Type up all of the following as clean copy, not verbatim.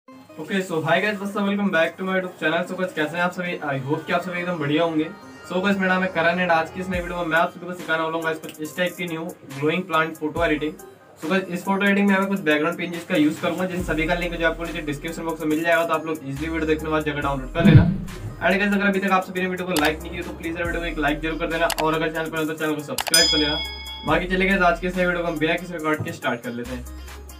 Okay so hi guys, welcome back to my YouTube channel. So guys कैसे हैं आप सभी? आई होप कि आप सभी एकदम बढ़िया होंगे। सो गाइस मेरा नाम है करण एंड आज की इस नई वीडियो में मैं आप सभी को सिखाने वाला हूं गाइस कुछ इस टाइप की new glowing plant photo editing. So guys इस फोटो एडिटिंग में मैं कुछ बैकग्राउंड पेजेस का यूज करूंगा, जिन सभी का लिंक जो आपको नीचे डिस्क्रिप्शन बॉक्स में मिल जाएगा, तो आप लोग इजीली वीडियो देखने के बाद जगह डाउनलोड कर लेना। एंड गाइस अगर अभी तक आप सभी ने वीडियो को लाइक नहीं किया तो प्लीज वीडियो को एक लाइक जरूर कर देना, और अगर चैनल पर हो तो चैनल को सब्सक्राइब कर लेना। बाकी चले गए आज के इस वीडियो को हम बिना किसी रिकॉर्ड के स्टार्ट कर लेते हैं।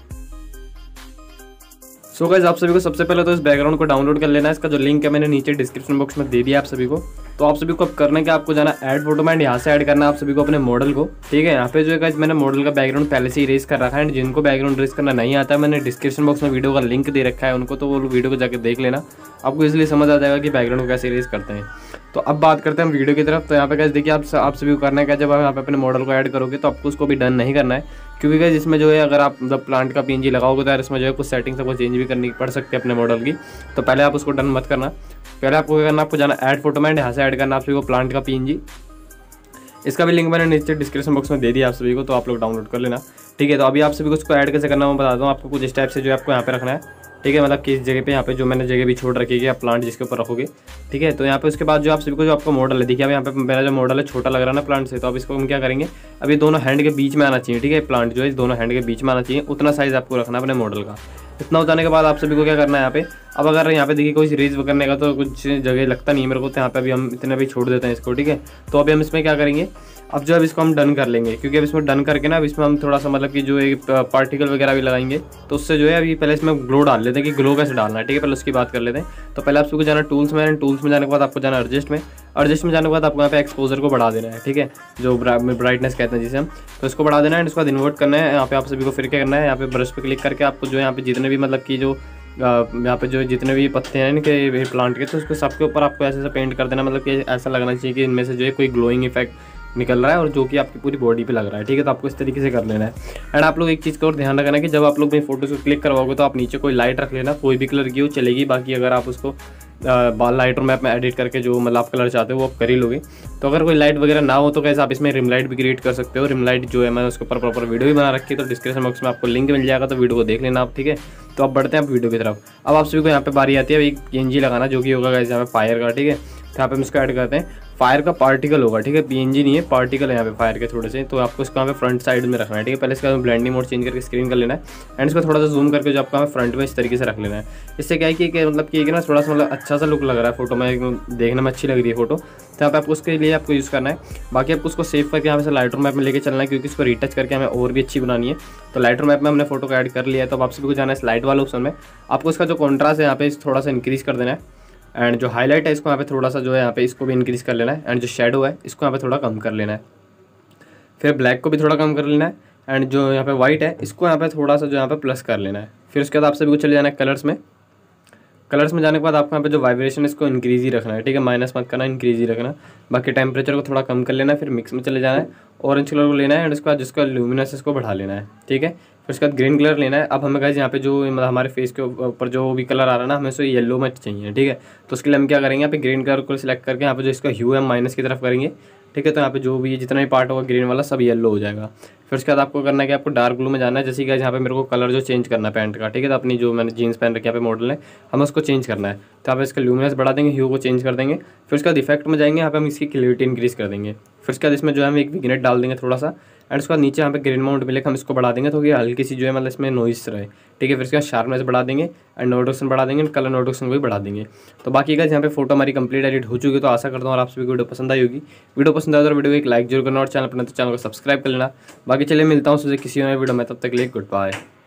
सो गाइस आप सभी को सबसे पहले तो इस बैकग्राउंड को डाउनलोड कर लेना है। इसका जो लिंक है मैंने नीचे डिस्क्रिप्शन बॉक्स में दे दिया आप सभी को। तो आप सभी को अब करना है कि आपको जाना ऐड फोटो में, यहाँ से ऐड करना है आप सभी को अपने मॉडल को। ठीक है, यहाँ पे जो है गाइस मैंने मॉडल का बैकग्राउंड पहले से इरेज कर रखा है। एंड जिनको बैकग्राउंड इरेज करना नहीं आता है, मैंने डिस्क्रिप्शन बॉक्स में वीडियो का लिंक दे रखा है उनको, तो वो वीडियो को जाकर देख लेना, आपको इसलिए समझ आ जाएगा कि बैकग्राउंड को कैसे इरेज करते हैं। तो अब बात करते हैं हम वीडियो की तरफ। तो यहाँ पे गाइस देखिए आप सभी को करना है क्या, जब आप यहाँ पे अपने मॉडल को ऐड करोगे तो आपको उसको भी डन नहीं करना है, क्योंकि गाइस इसमें जो है अगर आप मतलब प्लांट का पीएनजी लगाओगे तो यार इसमें जो है कुछ सेटिंग्स आपको चेंज भी करनी पड़ सकती है अपने मॉडल की। तो पहले आप उसको डन मत करना। पहले आपको क्या करना, आपको जाना ऐड फोटो में, यहाँ से ऐड करना आप सभी को प्लांट का पीएनजी। इसका भी लिंक मैंने नीचे डिस्क्रिप्शन बॉक्स में दे दिया आप सभी को, तो आप लोग डाउनलोड कर लेना। ठीक है, तो अभी आप सभी को उसको ऐड कैसे करना मैं बताता हूँ आपको। कुछ इस टाइप से जो आपको यहाँ पे रखना है। ठीक है, मतलब किस जगह पे यहाँ पे जो मैंने जगह भी छोड़ रखी है आप प्लांट जिसके ऊपर रखोगे। ठीक है, तो यहाँ पे उसके बाद जो आप सभी को जो आपका मॉडल है, देखिए अब यहाँ पे मेरा जो मॉडल है छोटा लग रहा है ना प्लांट से, तो अब इसको हम क्या करेंगे, अभी दोनों हैंड के बीच में आना चाहिए। ठीक है, प्लांट जो है दोनों हैंड के बीच में आना चाहिए, उतना साइज आपको रखना है अपने मॉडल का। इतना हो जाने के बाद आप सभी को क्या करना है यहाँ पे, अब अगर यहाँ पे देखिए कोई सीरीज करने का तो कुछ जगह लगता नहीं मेरे को, तो यहाँ पे अभी हम इतने भी छोड़ देते हैं इसको। ठीक है, तो अभी हम इसमें क्या करेंगे, अब जो अब इसको हम डन कर लेंगे, क्योंकि अब इसमें डन करके ना अब इसमें हम थोड़ा सा मतलब कि जो एक पार्टिकल वगैरह भी लगाएंगे, तो उससे जो है अभी पहले इसमें ग्लो डाल लेते हैं कि ग्लो कैसे डालना है। ठीक है, पहले उसकी बात कर लेते हैं। तो पहले आप सबको जाना टूल्स में, टूल्स में जाने के बाद आपको जाना एडजस्ट में। एडजस्ट में जाने के बाद आपको यहाँ पे एक्सपोजर को बढ़ा देना है। ठीक है, जो ब्राइटनेस कहते हैं जिसे हम, तो इसको बढ़ा देना है। इसके बाद इन्वर्ट करना है। यहाँ पे आप सभी को फिर क्या करना है, यहाँ पे ब्रश पे क्लिक करके आपको जो यहाँ पे जितने भी मतलब कि जो यहाँ पे जो जितने भी पत्ते हैं इनके प्लांट के, तो उसको सबके ऊपर आपको ऐसे पेंट कर देना, मतलब कि ऐसा लगना चाहिए कि इनमें से जो है कोई ग्लोइंग इफेक्ट निकल रहा है और जो कि आपकी पूरी बॉडी पे लग रहा है। ठीक है, तो आपको इस तरीके से कर लेना है। एंड आप लोग एक चीज़ का और ध्यान रखना है कि जब आप लोग अपनी फोटोज को क्लिक करवाओगे तो आप नीचे कोई लाइट रख लेना, कोई भी कलर की हो चलेगी। बाकी अगर आप उसको लाइट और मैप में एडिट करके जो मतलब आप कलर चाहते हो वो आप कर ही लोगे। तो अगर कोई लाइट वगैरह ना हो तो कैसे आप इसमें रिम लाइट भी क्रिएट कर सकते हो। रिम लाइट जो है मैंने उसके ऊपर प्रॉपर वीडियो भी बना रखी है, तो डिस्क्रिप्शन बॉक्स में आपको लिंक मिल जाएगा, तो वीडियो को देख लेना आप। ठीक है, तो अब बढ़ते हैं आप वीडियो की तरफ। अब आप सभी को यहाँ पे बारी आती है एक पीएनजी लगाना, जो कि होगा गाइस यहाँ पे फायर का। ठीक है, तो यहाँ पे हम इसको ऐड करते हैं, फायर का पार्टिकल होगा। ठीक है, पीएनजी नहीं है, पार्टिकल है यहाँ पे फायर के थोड़े से, तो आपको इसको यहाँ पे फ्रंट साइड में रखना है। ठीक है, पहले इसका ब्लेंडिंग मोड चेंज करके स्क्रीन कर लेना है। एंड इसको थोड़ा सा जूम करके जो आपको फ्रंट में इस तरीके से रख लेना है। इससे क्या है कि मतलब कि ना थोड़ा सा मतलब अच्छा सा लुक लग रहा है फोटो में, देखने में अच्छी लग रही है फोटो, तो यहाँ पे आपको उसके लिए आपको यूज़ करना है। बाकी आपको उसको सेव करके यहाँ पे लाइटर मैप में लेके चलना है, क्योंकि इसको रीटच करके हमें और भी अच्छी बनानी है। तो लाइटर मैप में हमने फोटो को ऐड कर लिया है। तो आप सभी को जाना है स्लाइड वाले ऑप्शन में, आपको इसका जो कॉन्ट्रास्ट है यहाँ पे थोड़ा सा इंक्रीज कर देना है। एंड जो हाईलाइट है इसको यहाँ पे थोड़ा सा जो है यहाँ पे इसको भी इंक्रीज कर लेना है। एंड जो शेडो है इसको यहाँ पे थोड़ा कम कर लेना है। फिर ब्लैक को भी थोड़ा कम कर लेना है। एंड जो यहाँ पे वाइट है इसको यहाँ पे थोड़ा सा जो यहाँ पे प्लस कर लेना है। फिर उसके बाद आप सभी को चले जाना है कलर्स में। कलर्स में जाने के बाद आपको यहाँ पे जो वाइब्रेशन इसको इंक्रीज ही रखना है। ठीक है, माइनस मत करना, इंक्रीज ही रखना। बाकी टेम्परेचर को थोड़ा कम कर लेना है। फिर मिक्स में चले जाना है, ऑरेंज कलर को लेना है। एंड उसके बाद जिसका ल्यूमिनस इसको बढ़ा लेना है। ठीक है, फिर उसके बाद ग्रीन कलर लेना है। अब हमें गाइस यहाँ पे जो मतलब हमारे फेस के ऊपर जो भी कलर आ रहा है ना, हमें उसको येलो में चाहिए। ठीक है, तो उसके लिए हम क्या करेंगे, यहाँ पे ग्रीन कलर को सिलेक्ट करके यहाँ पे जो इसका ह्यू है माइनस की तरफ करेंगे। ठीक है, तो यहाँ पे जो भी जितना भी पार्ट होगा ग्रीन वाला सब येलो हो जाएगा। फिर उसके बाद आपको करना है कि आपको डार्क ब्लू में जाना है। जैसे कि यहाँ पे मेरे को कलर जो चेंज करना है पैंट का। ठीक है, तो अपनी जो मैंने जीन्स पहन रखी है यहाँ पे मॉडल है, हमें उसको चेंज करना है। तो यहाँ पे इसका ल्यूमिनस बढ़ा देंगे, ह्यू को चेंज कर देंगे। फिर उसके बाद इफेक्ट में जाएंगे, यहाँ पे हम इसकी क्लियरिटी इंक्रीज कर देंगे। फिर उसके बाद इसमें जो है हम एक विग्नेट डाल देंगे थोड़ा सा। एंड उसके बाद नीचे यहाँ पे ग्रीन माउंट मिलेगा, हम इसको बढ़ा देंगे तो ये हल्की सी जो है मतलब इसमें नॉइस रहे। ठीक है, फिर उसके बाद शार्पनेस बढ़ा देंगे एंड नोटिफिकेशन बढ़ा देंगे, कलर नोटिफिकेशन को भी बढ़ा देंगे। तो बाकी का यहाँ पे फोटो हमारी कंप्लीट एडिट हो चुकी है। तो आशा करता हूँ और आप सभी को वीडियो पसंद आई होगी। वीडियो पसंद आया तो वीडियो को एक लाइक जरूर करना और चैनल पर तो चैनल को सब्सक्राइब कर लेना। बाकी चलिए मिलता हूँ किसी नए वीडियो में, तब तक के लिए गुड बाय।